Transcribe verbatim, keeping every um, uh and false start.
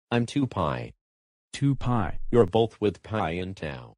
I'm two pi. two pi. You're both with pi and tau.